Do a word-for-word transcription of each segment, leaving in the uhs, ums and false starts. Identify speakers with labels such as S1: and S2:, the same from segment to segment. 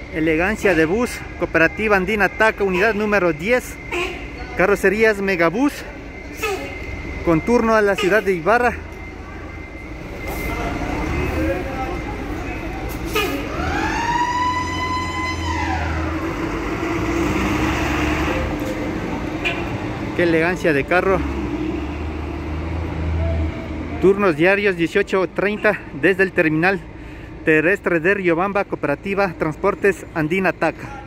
S1: Elegancia de bus, Cooperativa Andina Taca, unidad número diez, carrocerías Megabus, con turno a la ciudad de Ibarra. Qué elegancia de carro. Turnos diarios dieciocho treinta desde el terminal terrestre de Riobamba, Cooperativa Transportes Andina Taca.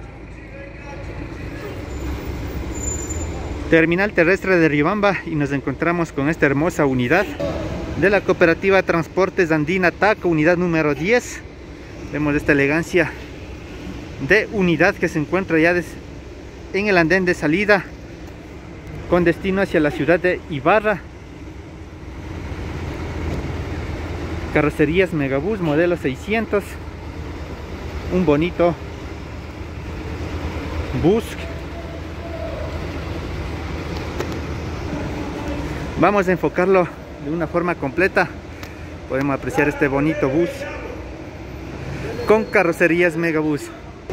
S1: Terminal terrestre de Riobamba, y nos encontramos con esta hermosa unidad de la Cooperativa Transportes Andina Taca, unidad número diez. Vemos esta elegancia de unidad que se encuentra ya en el andén de salida con destino hacia la ciudad de Ibarra. Carrocerías Megabus modelo seiscientos, un bonito bus. Vamos a enfocarlo de una forma completa. Podemos apreciar este bonito bus con carrocerías Megabus.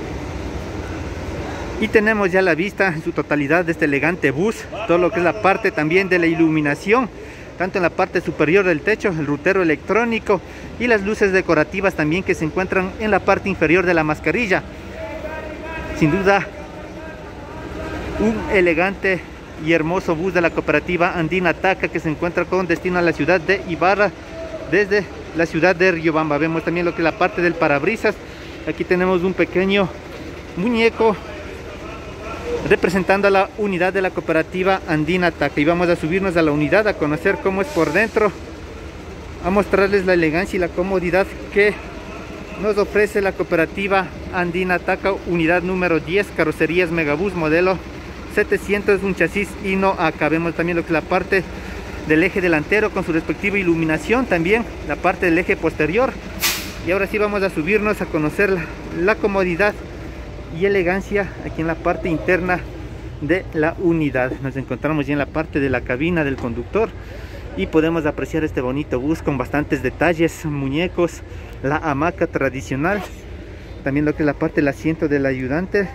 S1: Y tenemos ya la vista en su totalidad de este elegante bus, todo lo que es la parte también de la iluminación, tanto en la parte superior del techo, el rutero electrónico y las luces decorativas también que se encuentran en la parte inferior de la mascarilla. Sin duda, un elegante y hermoso bus de la Cooperativa Andina Taca que se encuentra con destino a la ciudad de Ibarra desde la ciudad de Riobamba. Vemos también lo que es la parte del parabrisas. Aquí tenemos un pequeño muñeco representando a la unidad de la Cooperativa Andina Taca, y vamos a subirnos a la unidad a conocer cómo es por dentro, a mostrarles la elegancia y la comodidad que nos ofrece la Cooperativa Andina Taca, unidad número diez, carrocerías Megabus modelo setecientos, un chasis Hino A K. Vemos también lo que es la parte del eje delantero con su respectiva iluminación, también la parte del eje posterior. Y ahora sí vamos a subirnos a conocer la, la comodidad y elegancia aquí en la parte interna de la unidad. Nos encontramos ya en la parte de la cabina del conductor y podemos apreciar este bonito bus con bastantes detalles, muñecos, la hamaca tradicional, también lo que es la parte del asiento del ayudante,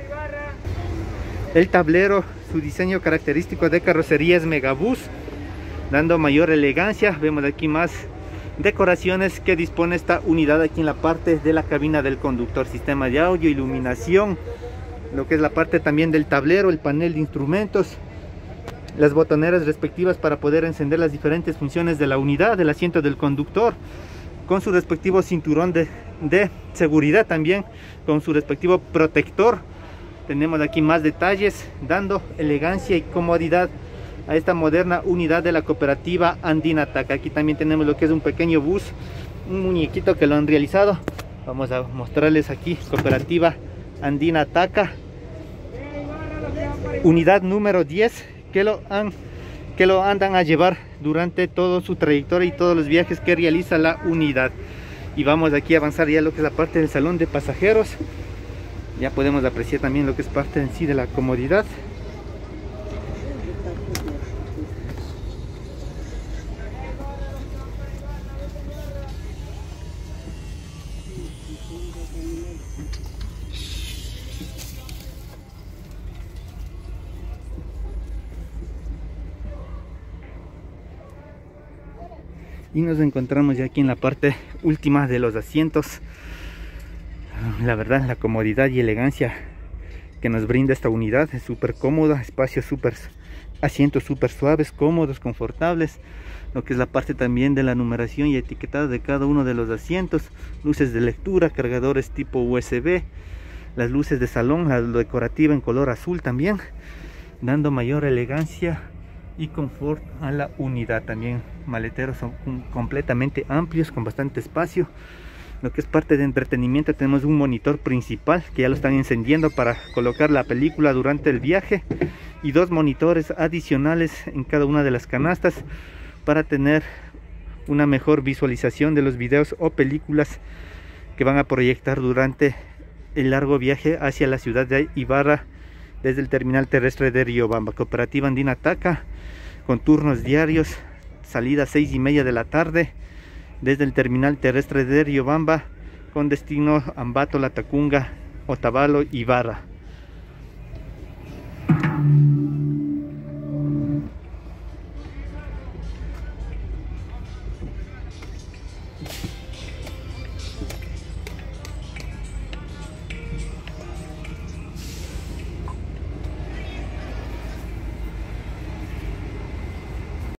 S1: el tablero, su diseño característico de carrocerías Megabus, dando mayor elegancia. Vemos aquí más decoraciones que dispone esta unidad aquí en la parte de la cabina del conductor, sistema de audio, iluminación, lo que es la parte también del tablero, el panel de instrumentos, las botoneras respectivas para poder encender las diferentes funciones de la unidad, del asiento del conductor, con su respectivo cinturón de, de seguridad, también con su respectivo protector. Tenemos aquí más detalles dando elegancia y comodidad a esta moderna unidad de la Cooperativa Andina Taca. Aquí también tenemos lo que es un pequeño bus, un muñequito que lo han realizado. Vamos a mostrarles aquí Cooperativa Andina Taca, unidad número diez, que lo han que lo andan a llevar durante toda su trayectoria y todos los viajes que realiza la unidad. Y vamos aquí a avanzar ya lo que es la parte del salón de pasajeros. Ya podemos apreciar también lo que es parte en sí de la comodidad. Y nos encontramos ya aquí en la parte última de los asientos. La verdad, la comodidad y elegancia que nos brinda esta unidad es súper cómoda, espacios súper, asientos súper suaves, cómodos, confortables. Lo que es la parte también de la numeración y etiquetado de cada uno de los asientos, luces de lectura, cargadores tipo U S B, las luces de salón, la decorativa en color azul también, dando mayor elegancia y confort a la unidad. También maleteros son completamente amplios con bastante espacio. Lo que es parte de entretenimiento, tenemos un monitor principal que ya lo están encendiendo para colocar la película durante el viaje, y dos monitores adicionales en cada una de las canastas para tener una mejor visualización de los videos o películas que van a proyectar durante el largo viaje hacia la ciudad de Ibarra desde el terminal terrestre de Riobamba. Cooperativa Andina Taca, con turnos diarios, salida a seis y media de la tarde desde el terminal terrestre de Riobamba con destino Ambato, Latacunga Otavalo Ibarra.